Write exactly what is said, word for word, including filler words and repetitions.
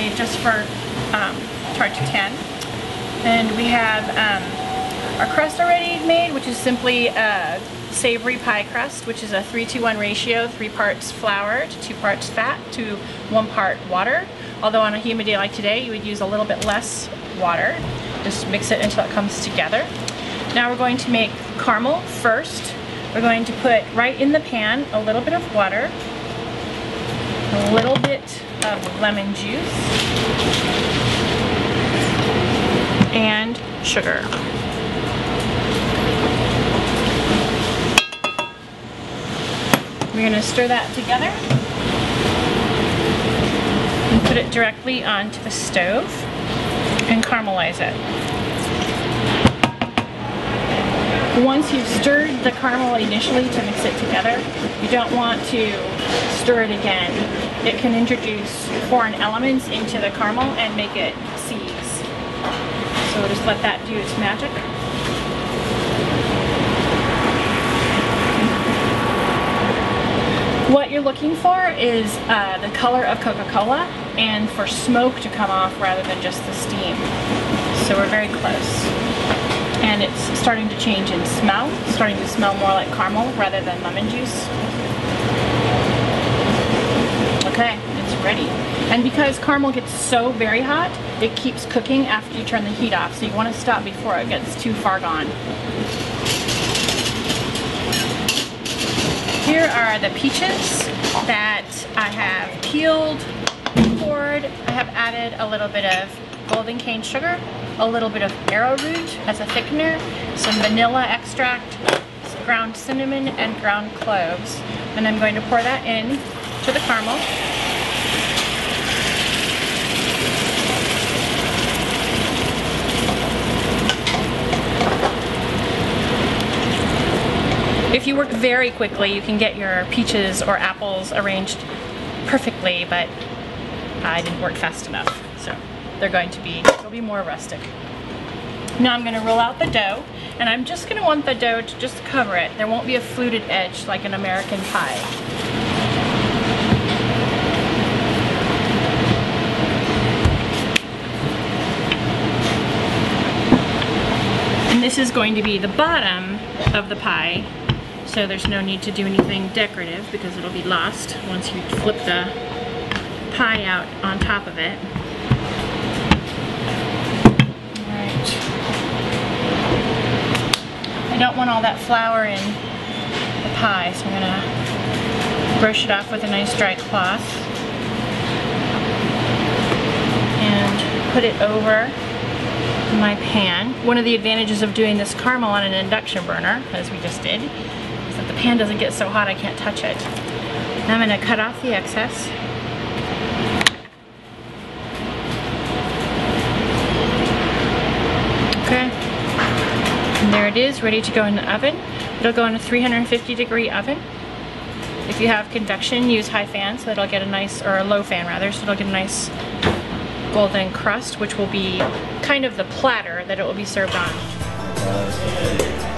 made just for um, Tarte Tatin. And we have um, our crust already made, which is simply a savory pie crust, which is a three to one ratio, three parts flour to two parts fat to one part water. Although on a humid day like today, you would use a little bit less water. Just mix it until it comes together. Now we're going to make caramel first. We're going to put right in the pan a little bit of water, a little bit of lemon juice, and sugar. We're going to stir that together and put it directly onto the stove and caramelize it. Once you've stirred the caramel initially to mix it together, you don't want to stir it again. It can introduce foreign elements into the caramel and make it seize. So we'll just let that do its magic. What you're looking for is uh, the color of Coca-Cola and for smoke to come off rather than just the steam. So we're very close. And it's starting to change in smell, it's starting to smell more like caramel rather than lemon juice. Okay, it's ready. And because caramel gets so very hot, it keeps cooking after you turn the heat off, so you want to stop before it gets too far gone. Here are the peaches that I have peeled, cored. I have added a little bit of golden cane sugar, a little bit of arrowroot as a thickener, some vanilla extract, some ground cinnamon, and ground cloves. And I'm going to pour that in to the caramel. If you work very quickly, you can get your peaches or apples arranged perfectly, but I didn't work fast enough, so they're going to be, they'll be more rustic. Now I'm going to roll out the dough, and I'm just going to want the dough to just cover it. There won't be a fluted edge like an American pie. And this is going to be the bottom of the pie, so there's no need to do anything decorative because it'll be lost once you flip the pie out on top of it. Alright. I don't want all that flour in the pie, so I'm going to brush it off with a nice dry cloth and put it over my pan. One of the advantages of doing this caramel on an induction burner, as we just did, is that the pan doesn't get so hot I can't touch it. Now I'm going to cut off the excess. Okay, and there it is, ready to go in the oven. It'll go in a three hundred fifty degree oven. If you have convection, use high fan so it'll get a nice, or a low fan rather, so it'll get a nice golden crust, which will be kind of the platter that it will be served on.